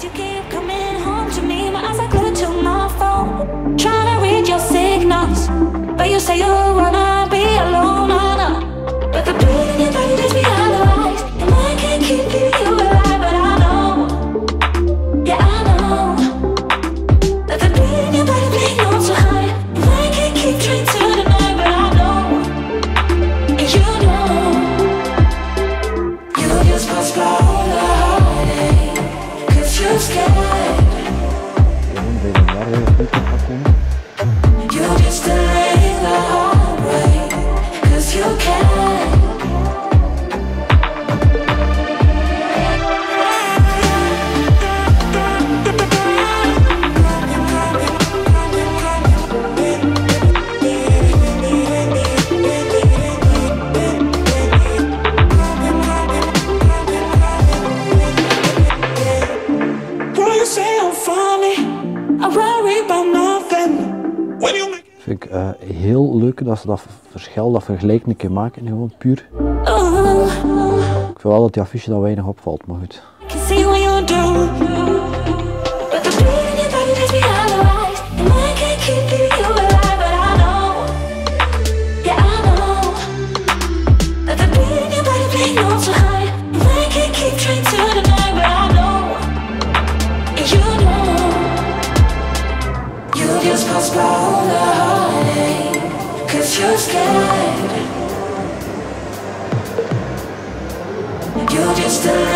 'Cause you keep coming home to me, my eyes are glued to my phone, trying to read your signals, but you say you wanna be alone, but the pain in your body makes me analyze, and I can't keep leaving you alive, but I know, yeah I know, that the pain in your body makes no so high, and I can't keep trying to deny, but I know, and you know, you just must go the heartache, 'cause you're scared. You just delay the heartbreak, 'cause you can. Girl, you say I'm funny, I worry about nothing. When you make Vind ik heel leuk dat ze dat verschil, dat vergelijk een keer maken, gewoon puur. Ik vind wel dat die affiche dan weinig opvalt, maar goed. can see what you do, but the pain in your body makes me analyze, and I can't keep leaving you alive, but I know, yeah I know, that the pain in your body makes no so high, and I can't keep trying to deny, but I know, and you know, you just postpone the heartache, 'cause you're scared. You just delay